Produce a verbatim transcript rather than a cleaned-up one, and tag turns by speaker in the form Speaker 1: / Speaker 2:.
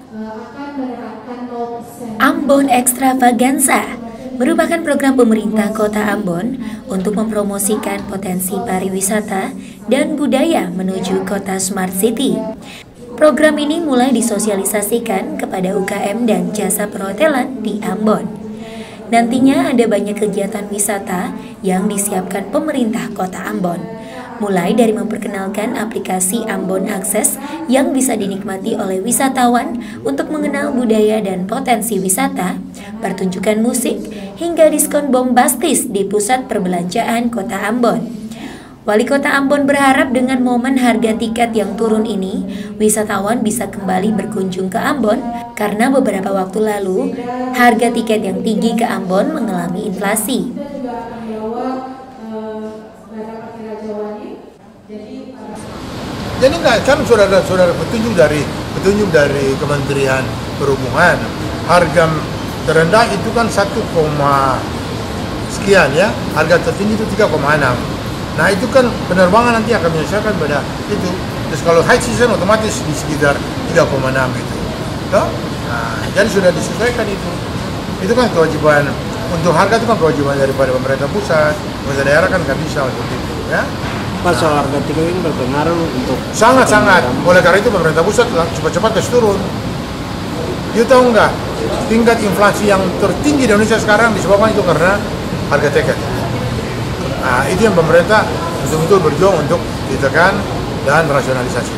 Speaker 1: Ambon Extravaganza merupakan program pemerintah Kota Ambon untuk mempromosikan potensi pariwisata dan budaya menuju kota Smart City. Program ini mulai disosialisasikan kepada U K M dan jasa perhotelan di Ambon. Nantinya ada banyak kegiatan wisata yang disiapkan pemerintah Kota Ambon, mulai dari memperkenalkan aplikasi Ambon Akses yang bisa dinikmati oleh wisatawan untuk mengenal budaya dan potensi wisata, pertunjukan musik, hingga diskon bombastis di pusat perbelanjaan Kota Ambon. Wali Kota Ambon berharap dengan momen harga tiket yang turun ini, wisatawan bisa kembali berkunjung ke Ambon karena beberapa waktu lalu, harga tiket yang tinggi ke Ambon mengalami inflasi.
Speaker 2: Jadi enggak, kan saudara-saudara petunjuk dari petunjuk dari Kementerian Perhubungan, harga terendah itu kan satu, sekian ya, harga tertinggi itu tiga koma enam. Nah itu kan penerbangan nanti akan menyesuaikan pada itu. Terus kalau high season otomatis di sekitar tiga koma enam itu. Nah, jadi sudah disesuaikan itu. Itu kan kewajiban, untuk harga itu kan kewajiban daripada pemerintah pusat, pemerintah daerah kan nggak bisa untuk itu ya.
Speaker 3: Pak, soal harga tiket ini berpengaruh untuk
Speaker 2: sangat-sangat. Oleh karena itu pemerintah pusat cepat-cepat harus turun. You tahu nggak, tingkat inflasi yang tertinggi di Indonesia sekarang disebabkan itu karena harga tiket. Nah, itu yang pemerintah betul-betul berjuang untuk ditekan dan rasionalisasi.